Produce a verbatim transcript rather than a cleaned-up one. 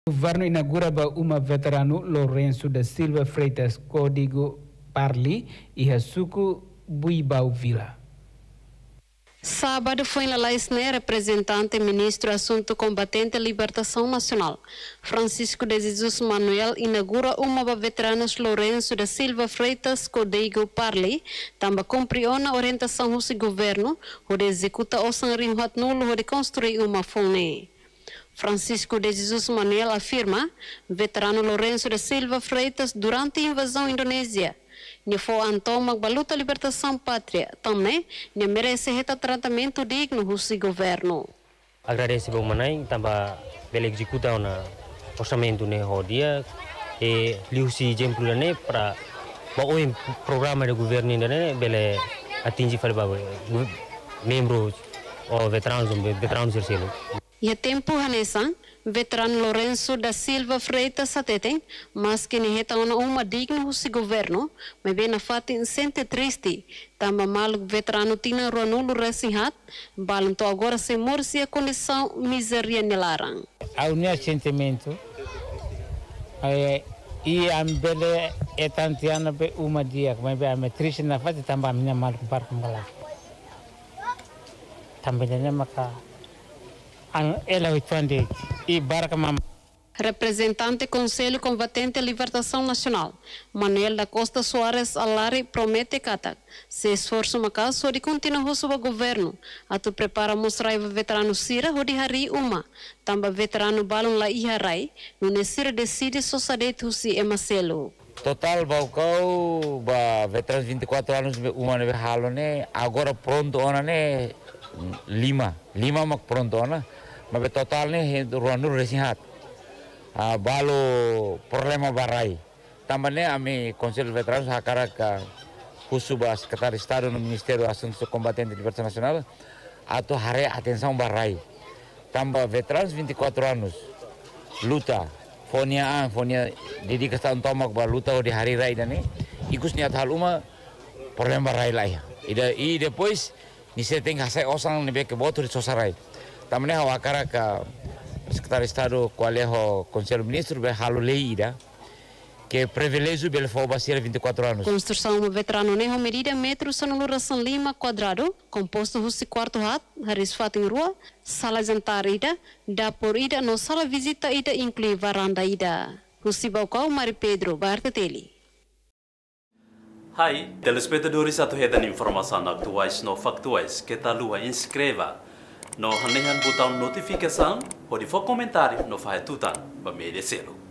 O governo inaugura uma veterano Lourenço da Silva Freitas Código Parli e Hasuku Buibau Vila. Sábado foi na Laisne representante ministro Assunto Combatente e Libertação Nacional. Francisco de Jesus Manuel inaugura uma veteranos Lourenço da Silva Freitas Código Parli, também cumpriu na orientação do governo, onde executa o sanrinho nulo de construir uma fone. Francisco de Jesus Manuel afirma, veterano Lourenço da Silva Freitas durante a invasão indonésia, Nye foi antoma baluta libertação pátria, também nye merece reta tratamento digno do governo. Agradeço ao Manai, também pela execução na orçamento né dia e liu si exemplo né para o programa do governo né bele atingir para membros ou veteranos veteranos terceiro. E tempo hanesan veterano Lourenço da Silva Freitas sateten, mas que nem reta uma digno do governo, mas bem na fatin sente triste, também maluco veterano tina ruanulo resinhat, balanto agora se morse a condição miséria nelarang. Há um sentimento é e a bele é tantiana be uma dia, mas bem a triste na fatin também a minha maluco para kumala. Também nem maka ela responde e barca mam. Representante Conselho Combatente e Libertação Nacional, Manuel da Costa Soares Alari promete que se esforço macaso de continuar o governo, a tu prepara mostrar o veterano Sira o de hari uma, também veterano balon la iharai, no nesir decide sociedade husi emaselo. Total baucau ba veteranos vinte e quatro anos uma neve halo ne agora pronto ona ne lima lima mak pronto ona. Mas total ni ruanur resihat. Ah balo problema barai. Também ami Conselho Veteranos hakara ka Kusuba Secretário de Estado no Ministério de Assuntos Combatentes e Libertação Nacional atau hare atenção barai. Também veteranos vinte e quatro anos luta fonia an fonia dedicação tomak ba luta di hari rai dani ikus niat hal uma problema barai lai. Ida e depois ni se tem hasai osang ni beke botur sosarai. Também a cara que o secretário de Estado, qual é o Conselho Ministro, vai halu lei ida, que privilégio bele foi basear vinte e quatro anos. Construção do veterano neho medida metro sanuluração lima quadrado, composto de quarto hat, haris fatin rua, sala jantar ida, dapur ida, no sala visita ida inclui varanda ida. Husi Baucau, Mari Pedro, Barta Teli. Hai, telespectadores atuhedan informação atuais no factuais, que tal lua inscreva no hanehan botão notificação ou de for comentário no faz tutan para me descer.